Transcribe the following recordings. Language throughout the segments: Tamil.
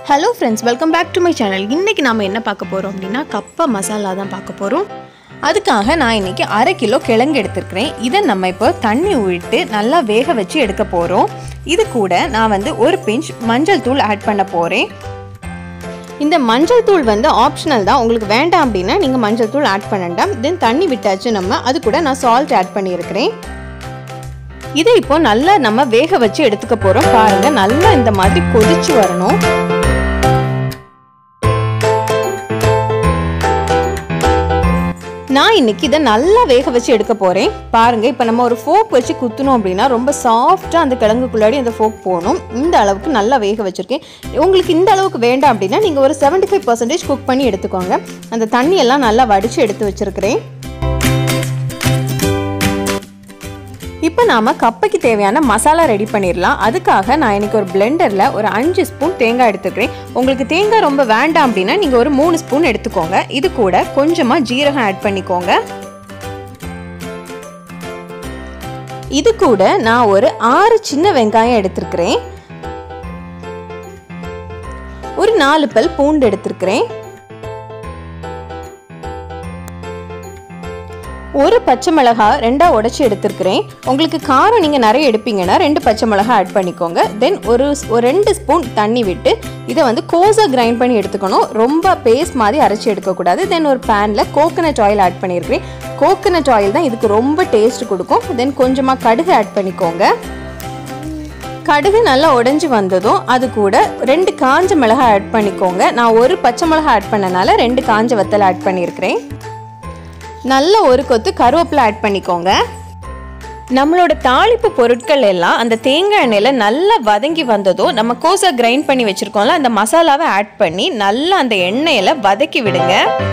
Hello friends, welcome back to my channel. இன்னைக்கு நாம என்ன பார்க்க போறோம் அப்படினா கப்ப மசாலா தான் பார்க்க போறோம். அதுக்காக நான் இன்னைக்கு 1/2 கிலோ கிழங்கு எடுத்துக்கிறேன். இத நம்ம இப்போ தண்ணி ஊத்தி நல்லா வேக வச்சு எடுக்க போறோம். இது கூட நான் வந்து ஒரு பிஞ்ச் மஞ்சள் தூள் ஆட் பண்ண போறேன். இந்த மஞ்சள் தூள் வந்து ஆப்ஷனல் தான். உங்களுக்கு வேண்டாம் அப்படினா நீங்க மஞ்சள் தூள் ஆட் பண்ணலாம். தென் தண்ணி விட்டாச்சு நம்ம. அது கூட நான் salt ஆட் பண்ணி இருக்கேன். இதை இப்போ நல்லா நம்ம வேக வச்சு எடுத்துக்க போறோம். பாருங்க நல்லா இந்த மாதிரி கொதிச்சு வரணும். நான் இன்னைக்கு இத நல்லா வேக வச்சு எடுக்க போறேன். பாருங்க இப்போ நம்ம ஒரு ஃபோக் வச்சு குத்துனோம் அப்படினா ரொம்ப சாஃப்ட்டா அந்த கிழங்குக்குள்ளாடி அந்த ஃபோக் போணும். இந்த அளவுக்கு நல்லா வேக வச்சிருக்கேன். உங்களுக்கு இந்த அளவுக்கு வேண்டாம் அப்படினா நீங்க ஒரு 75% குக் பண்ணி எடுத்துக்கோங்க. அந்த தண்ணி எல்லாம் நல்லா வடிச்சு எடுத்து வச்சிருக்கேன். இப்போ நாம கப்பைக்கு தேவையான மசாலா ரெடி பண்ணிரலாம். அதுக்காக நான் இன்னைக்கு ஒரு பிளெண்டர்ல ஒரு 5 ஸ்பூன் தேங்காய் எடுத்துக்கிறேன். உங்களுக்கு தேங்காய் ரொம்ப வேண்டாம் அப்படினா நீங்க ஒரு 3 ஸ்பூன் எடுத்துக்கோங்க. இது கூட கொஞ்சமா ஜீரகம் ஆட் பண்ணிக்கோங்க. இது கூட நான் ஒரு 6 சின்ன வெங்காயம் எடுத்துக்கிறேன். ஒரு 4 பல் பூண்டு எடுத்துக்கிறேன். ஒரு பச்சை மிளகாய் ரெண்டா உடைச்சு எடுத்துக்கிறேன். உங்களுக்கு காரம் நீங்க நிறைய எடுப்பீங்கன்னா 2 பச்சை மிளகாய் ஆட் பண்ணிக்கோங்க. தென் ஒரு 2 ஸ்பூன் தண்ணி விட்டு இதை வந்து கோஸா கிரைண்ட் பண்ணி எடுத்துக்கணும். ரொம்ப பேஸ்ட் மாதிரி அரைச்சி எடுக்கக்கூடாது. தென் ஒரு பேன்ல கோகனட் ஆயில் ஆட் பண்ணியிருக்கிறேன். கோகனட் ஆயில் தான் இதுக்கு ரொம்ப டேஸ்ட் கொடுக்கும். தென் கொஞ்சமாக கடுகு ஆட் பண்ணிக்கோங்க. கடுகு நல்லா உடைஞ்சு வந்ததும் அது கூட 2 காஞ்ச மிளகாய் ஆட் பண்ணிக்கோங்க. நான் ஒரு பச்சை மிளகாய் ஆட் பண்ணனால 2 காஞ்ச வத்தல் ஆட் பண்ணியிருக்கிறேன். நல்ல ஒரு கொத்து கருவேப்பிலை ஆட் பண்ணிக்கோங்க. நம்மளோட தாளிப்பு பொருட்கள் எல்லாம் அந்த தேங்காய் எண்ணெயில நல்லா வதங்கி வந்ததும் நம்ம கோஸா கிரைண்ட் பண்ணி வச்சிருக்கோம்ல அந்த மசாலாவை ஆட் பண்ணி நல்லா அந்த எண்ணெயில வதக்கி விடுங்க.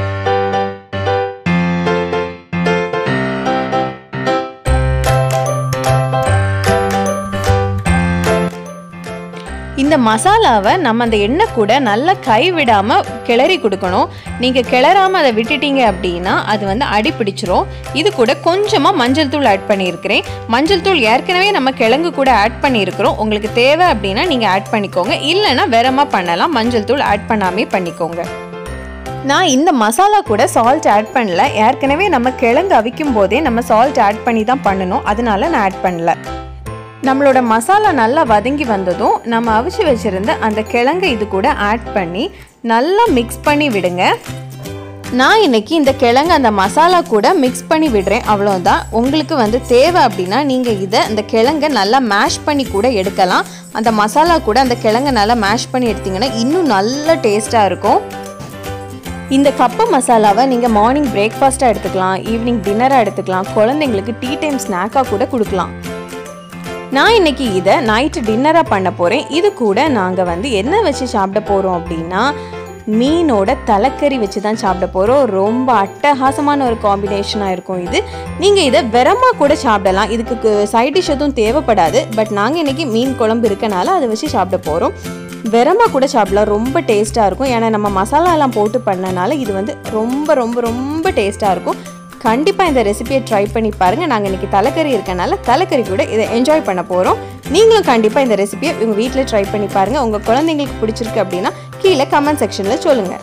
இந்த மசாலாவை நம்ம அந்த எண்ணெய் கூட நல்லா கை விடாம கிளறி கொடுக்கணும். நீங்க கிளறாம அதை விட்டுட்டீங்க அப்படின்னா அது வந்து அடி பிடிச்சிரும். இது கூட கொஞ்சமா மஞ்சள் தூள் ஆட் பண்ணியிருக்கிறேன். மஞ்சள் தூள் ஏற்கனவே நம்ம கிழங்கு கூட ஆட் பண்ணியிருக்கிறோம். உங்களுக்கு தேவை அப்படின்னா நீங்க ஆட் பண்ணிக்கோங்க. இல்லைன்னா வேறமா பண்ணலாம். மஞ்சள் தூள் ஆட் பண்ணாமே பண்ணிக்கோங்க. நான் இந்த மசாலா கூட சால்ட் ஆட் பண்ணல. ஏற்கனவே நம்ம கிழங்கு அவிக்கும் போதே நம்ம சால்ட் ஆட் பண்ணி தான் பண்ணணும். அதனால நான் ஆட் பண்ணல. நம்மளோட மசாலா நல்லா வதங்கி வந்ததும் நம்ம அவிச்சு வச்சிருந்த அந்த கிழங்கு இது கூட ஆட் பண்ணி நல்லா மிக்ஸ் பண்ணி விடுங்க. நான் இன்னைக்கு இந்த கிழங்கு அந்த மசாலா கூட மிக்ஸ் பண்ணி விடுறேன். அவ்வளோதான். உங்களுக்கு வந்து தேவை அப்படின்னா நீங்கள் இதை அந்த கிழங்கை நல்லா மேஷ் பண்ணி கூட எடுக்கலாம். அந்த மசாலா கூட அந்த கிழங்கை நல்லா மேஷ் பண்ணி எடுத்தீங்கன்னா இன்னும் நல்ல டேஸ்ட்டாக இருக்கும். இந்த கப்ப மசாலாவை நீங்கள் மார்னிங் பிரேக்ஃபாஸ்ட்டாக எடுத்துக்கலாம், ஈவினிங் டின்னராக எடுத்துக்கலாம், குழந்தைங்களுக்கு டீ டைம் ஸ்நாக்காக கூட கொடுக்கலாம். நான் இன்னைக்கு இதை நைட்டு டின்னராக பண்ண போகிறேன். இது கூட நாங்கள் வந்து என்ன வச்சு சாப்பிட போகிறோம் அப்படின்னா மீனோட தலைக்கறி வச்சு தான் சாப்பிட போகிறோம். ரொம்ப அட்டகாசமான ஒரு காம்பினேஷனாக இருக்கும் இது. நீங்கள் இதை வெரமாக கூட சாப்பிடலாம். இதுக்கு சைட் டிஷ் எதுவும் தேவைப்படாது. பட் நாங்கள் இன்றைக்கி மீன் குழம்பு இருக்கனால அதை வச்சு சாப்பிட போகிறோம். வெரமாக கூட சாப்பிடலாம். ரொம்ப டேஸ்ட்டாக இருக்கும். ஏன்னா நம்ம மசாலாலாம் போட்டு பண்ணனால இது வந்து ரொம்ப ரொம்ப ரொம்ப டேஸ்ட்டாக இருக்கும். கண்டிப்பாக இந்த ரெசிபியை ட்ரை பண்ணி பாருங்கள். நாங்கள் இன்றைக்கி தலைக்கறி இருக்கனால தலைக்கறி கூட இதை என்ஜாய் பண்ண போகிறோம். நீங்களும் கண்டிப்பாக இந்த ரெசிபியை உங்கள் வீட்டில் ட்ரை பண்ணி பாருங்கள். உங்கள் குழந்தைங்களுக்கு பிடிச்சிருக்கு அப்படின்னா கீழே கமெண்ட் செக்ஷனில் சொல்லுங்கள்.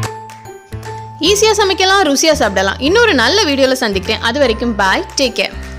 ஈஸியாக சமைக்கலாம், ருசியாக சாப்பிடலாம். இன்னொரு நல்ல வீடியோவில் சந்திக்கிறேன். அது வரைக்கும் பாய், டேக் கேர்.